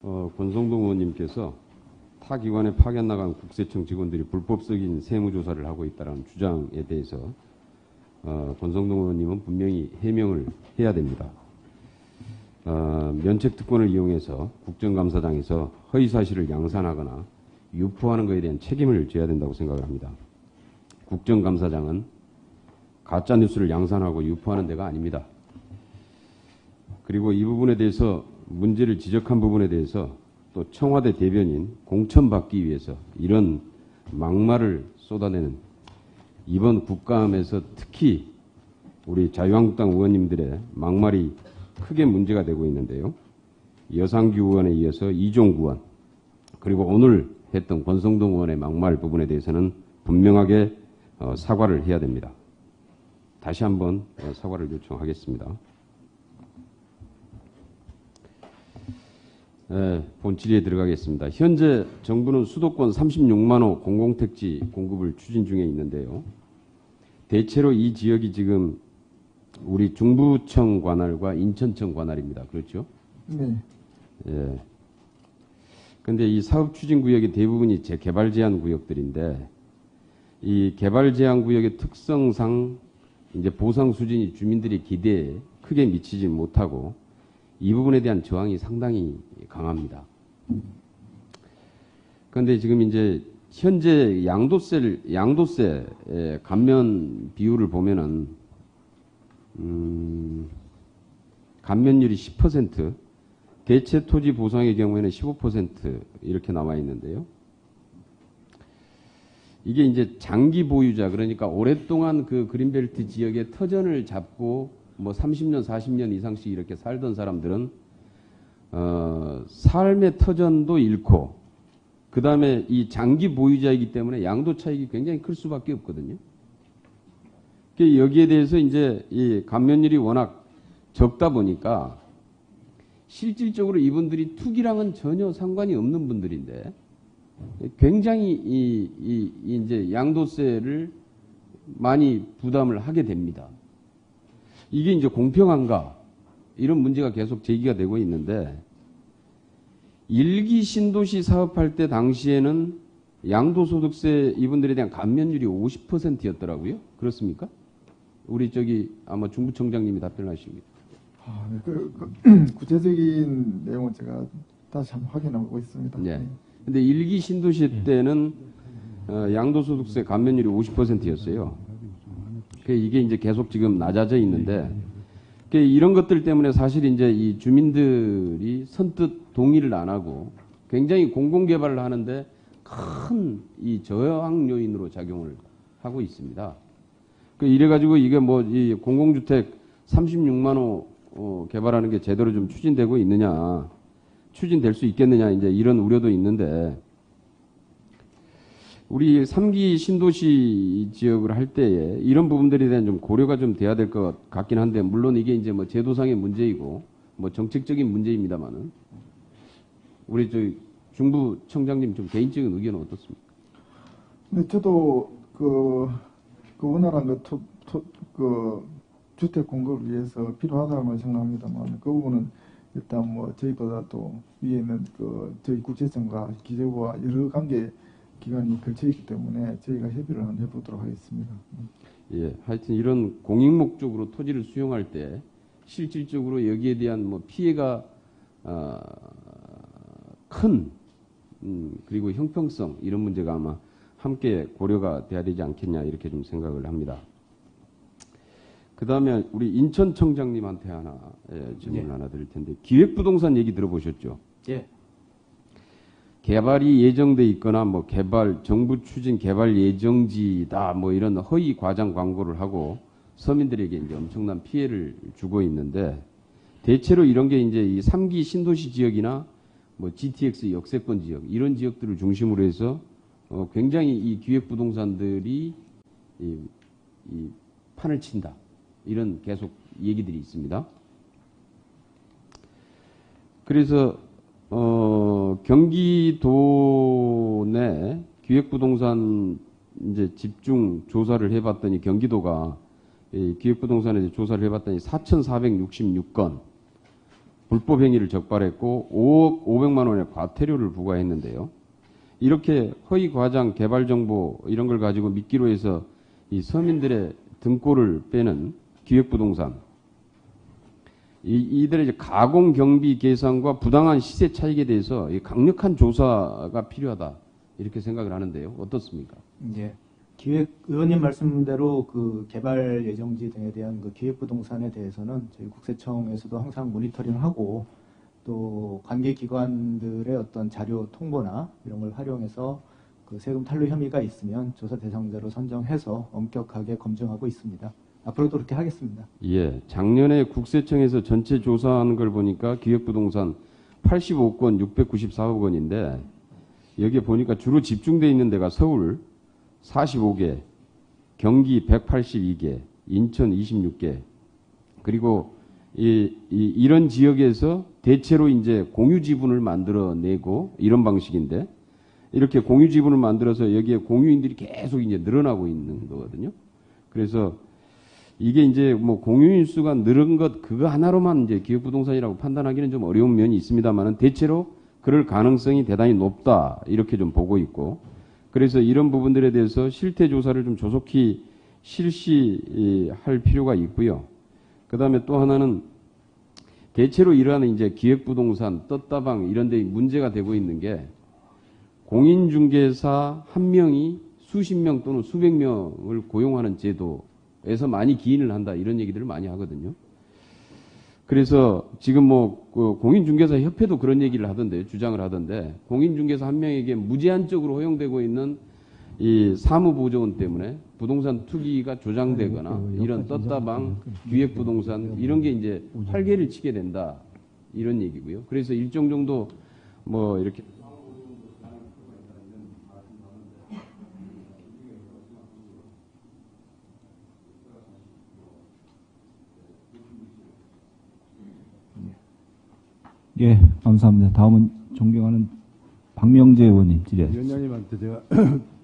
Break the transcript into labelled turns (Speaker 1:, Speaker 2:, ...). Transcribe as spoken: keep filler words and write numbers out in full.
Speaker 1: 어, 권성동 의원님께서 타 기관에 파견 나간 국세청 직원들이 불법적인 세무조사를 하고 있다는 주장에 대해서 어, 권성동 의원님은 분명히 해명을 해야 됩니다. 어, 면책특권을 이용해서 국정감사장에서 허위사실을 양산하거나 유포하는 것에 대한 책임을 져야 된다고 생각을 합니다. 국정감사장은 가짜뉴스를 양산하고 유포하는 데가 아닙니다. 그리고 이 부분에 대해서 문제를 지적한 부분에 대해서 또 청와대 대변인 공천받기 위해서 이런 막말을 쏟아내는 이번 국감에서 특히 우리 자유한국당 의원님들의 막말이 크게 문제가 되고 있는데요. 여상규 의원에 이어서 이종구 의원 그리고 오늘 했던 권성동 의원의 막말 부분에 대해서는 분명하게 어, 사과를 해야 됩니다. 다시 한번 어, 사과를 요청하겠습니다. 네, 본질에 들어가겠습니다. 현재 정부는 수도권 삼십육만 호 공공택지 공급을 추진 중에 있는데요. 대체로 이 지역이 지금 우리 중부청 관할과 인천청 관할입니다. 그렇죠?
Speaker 2: 네.
Speaker 1: 예. 근데 이 사업 추진 구역의 대부분이 재개발 제한 구역들인데 이 개발 제한 구역의 특성상 이제 보상 수준이 주민들의 기대에 크게 미치지 못하고 이 부분에 대한 저항이 상당히 강합니다. 그런데 지금 이제 현재 양도세 양도세 감면 비율을 보면은 음, 감면율이 십 퍼센트, 대체 토지 보상의 경우에는 십오 퍼센트 이렇게 나와 있는데요. 이게 이제 장기 보유자 그러니까 오랫동안 그 그린벨트 지역의 터전을 잡고 뭐 삼십 년, 사십 년 이상씩 이렇게 살던 사람들은 어, 삶의 터전도 잃고 그 다음에 이 장기 보유자이기 때문에 양도 차익이 굉장히 클 수밖에 없거든요. 여기에 대해서 이제 이 감면율이 워낙 적다 보니까 실질적으로 이분들이 투기랑은 전혀 상관이 없는 분들인데 굉장히 이, 이, 이 이제 양도세를 많이 부담을 하게 됩니다. 이게 이제 공평한가? 이런 문제가 계속 제기가 되고 있는데 일기 신도시 사업할 때 당시에는 양도소득세 이분들에 대한 감면율이 오십 퍼센트였더라고요. 그렇습니까? 우리 저기 아마 중부청장님이 답변하십니다.
Speaker 2: 아, 네. 그, 그, 구체적인 내용은 제가 다시 한번 확인하고 있습니다.
Speaker 1: 네. 근데 일기 신도시 때는 어, 양도소득세 감면율이 오십 퍼센트였어요. 이게 이제 계속 지금 낮아져 있는데 이런 것들 때문에 사실 이제 이 주민들이 선뜻 동의를 안 하고 굉장히 공공개발을 하는데 큰 이 저항 요인으로 작용을 하고 있습니다. 이래가지고 이게 뭐 이 공공주택 삼십육만 호 어, 개발하는 게 제대로 좀 추진되고 있느냐, 추진될 수 있겠느냐 이제 이런 우려도 있는데 우리 삼 기 신도시 지역을 할 때에 이런 부분들에 대한 좀 고려가 좀 돼야 될 것 같긴 한데 물론 이게 이제 뭐 제도상의 문제이고 뭐 정책적인 문제입니다만은 우리 저 중부청장님 좀 개인적인 의견은 어떻습니까?
Speaker 2: 네, 저도 그, 그 원활한 그, 토, 토, 그 주택 공급을 위해서 필요하다고 생각합니다만 그 부분은 일단 뭐 저희보다 또 위에 있는 그 저희 국세청과 기재부와 여러 관계 기간이 걸쳐 있기 때문에 저희가 협의를 한번 해보도록 하겠습니다.
Speaker 1: 예, 하여튼 이런 공익 목적으로 토지를 수용할 때 실질적으로 여기에 대한 뭐 피해가 어, 큰 음, 그리고 형평성 이런 문제가 아마 함께 고려가 돼야 되지 않겠냐 이렇게 좀 생각을 합니다. 그 다음에 우리 인천청장님한테 하나 예, 질문을 예. 하나 드릴 텐데 기획부동산 얘기 들어보셨죠?
Speaker 3: 예.
Speaker 1: 개발이 예정돼 있거나 뭐 개발 정부 추진 개발 예정지다 뭐 이런 허위 과장 광고를 하고 서민들에게 이제 엄청난 피해를 주고 있는데 대체로 이런 게 이제 이 삼 기 신도시 지역이나 뭐 지티엑스 역세권 지역 이런 지역들을 중심으로 해서 어 굉장히 이 기획부동산들이 이, 이 판을 친다 이런 계속 얘기들이 있습니다. 그래서 어, 경기도 내 기획부동산 이제 집중 조사를 해봤더니 경기도가 이 기획부동산에 조사를 해봤더니 사천사백육십육 건 불법 행위를 적발했고 오억 오백만 원의 과태료를 부과했는데요. 이렇게 허위 과장 개발 정보 이런 걸 가지고 미끼로 해서 이 서민들의 등골을 빼는 기획부동산, 이, 이들의 이제 가공 경비 계산과 부당한 시세 차익에 대해서 이 강력한 조사가 필요하다 이렇게 생각을 하는데요. 어떻습니까?
Speaker 3: 예. 기획 의원님 말씀대로 그 개발 예정지 등에 대한 그 기획부동산에 대해서는 저희 국세청에서도 항상 모니터링하고 또 관계기관들의 어떤 자료 통보나 이런 걸 활용해서 그 세금 탈루 혐의가 있으면 조사 대상자로 선정해서 엄격하게 검증하고 있습니다. 앞으로도 그렇게 하겠습니다.
Speaker 1: 예, 작년에 국세청에서 전체 조사하는 걸 보니까 기획부동산 팔십오 건 육백구십사억 원인데 여기에 보니까 주로 집중되어 있는 데가 서울 사십오 개, 경기 백팔십이 개, 인천 이십육 개, 그리고 이, 이, 이런 지역에서 대체로 이제 공유 지분을 만들어내고 이런 방식인데 이렇게 공유 지분을 만들어서 여기에 공유인들이 계속 이제 늘어나고 있는 거거든요. 그래서 이게 이제 뭐 공유인 수가 늘은 것 그거 하나로만 이제 기획부동산이라고 판단하기는 좀 어려운 면이 있습니다만은 대체로 그럴 가능성이 대단히 높다 이렇게 좀 보고 있고 그래서 이런 부분들에 대해서 실태 조사를 좀 조속히 실시할 필요가 있고요. 그 다음에 또 하나는 대체로 이러한 이제 기획부동산, 떴다방 이런 데 문제가 되고 있는 게 공인중개사 한 명이 수십 명 또는 수백 명을 고용하는 제도에서 많이 기인을 한다 이런 얘기들을 많이 하거든요. 그래서 지금 뭐 그 공인중개사 협회도 그런 얘기를 하던데 주장을 하던데 공인중개사 한 명에게 무제한적으로 허용되고 있는 이 사무보조원 때문에 부동산 투기가 조장되거나 이런 떴다방, 기획부동산 이런 게 이제 활개를 치게 된다 이런 얘기고요. 그래서 일정 정도 뭐 이렇게
Speaker 4: 예, 감사합니다. 다음은 존경하는 박명재 의원님 질의하십시오.
Speaker 5: 위원장님한테 제가